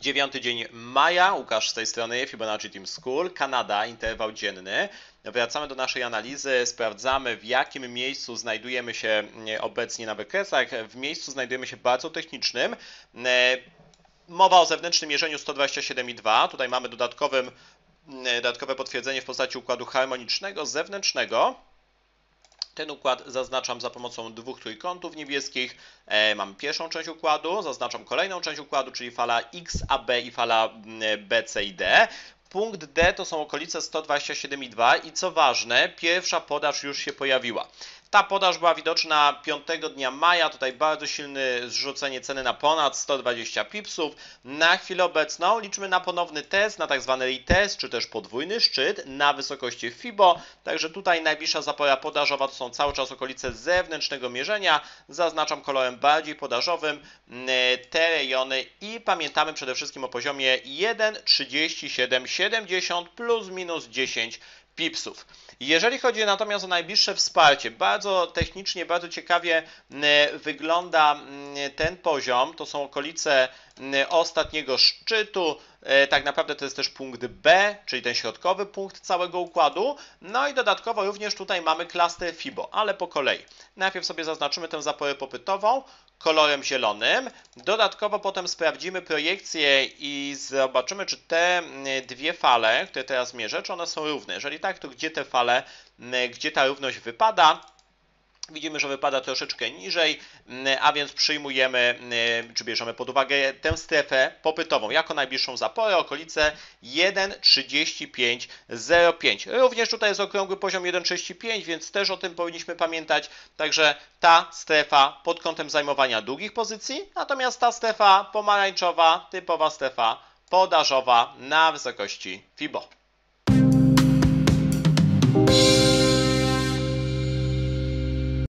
9 dzień maja, Łukasz z tej strony, Fibonacci Team School, Kanada, interwał dzienny. Wracamy do naszej analizy, sprawdzamy, w jakim miejscu znajdujemy się obecnie na wykresach. W miejscu znajdujemy się bardzo technicznym. Mowa o zewnętrznym mierzeniu 127,2. Tutaj mamy dodatkowe potwierdzenie w postaci układu harmonicznego, zewnętrznego. Ten układ zaznaczam za pomocą dwóch trójkątów niebieskich. Mamy pierwszą część układu, zaznaczam kolejną część układu, czyli fala XAB i fala BC i D. Punkt D to są okolice 127,2 i co ważne, pierwsza podaż już się pojawiła. Ta podaż była widoczna 5 dnia maja, tutaj bardzo silne zrzucenie ceny na ponad 120 pipsów. Na chwilę obecną liczymy na ponowny test, na tak zwany retest, czy też podwójny szczyt na wysokości FIBO. Także tutaj najbliższa zapora podażowa to są cały czas okolice zewnętrznego mierzenia. Zaznaczam kolorem bardziej podażowym te rejony i pamiętamy przede wszystkim o poziomie 1,3770 plus minus 10 pipsów. Jeżeli chodzi natomiast o najbliższe wsparcie, bardzo technicznie, bardzo ciekawie wygląda ten poziom. To są okolice ostatniego szczytu. Tak naprawdę to jest też punkt B, czyli ten środkowy punkt całego układu. No i dodatkowo również tutaj mamy klaster FIBO, ale po kolei. Najpierw sobie zaznaczymy tę zaporę popytową kolorem zielonym. Dodatkowo potem sprawdzimy projekcję i zobaczymy, czy te dwie fale, które teraz mierzę, czy one są równe. Jeżeli tak, to gdzie ta równość wypada? Widzimy, że wypada troszeczkę niżej, a więc przyjmujemy, czy bierzemy pod uwagę tę strefę popytową jako najbliższą zaporę, okolice 1,3505. Również tutaj jest okrągły poziom 1,35, więc też o tym powinniśmy pamiętać. Także ta strefa pod kątem zajmowania długich pozycji, natomiast ta strefa pomarańczowa, typowa strefa podażowa na wysokości FIBO.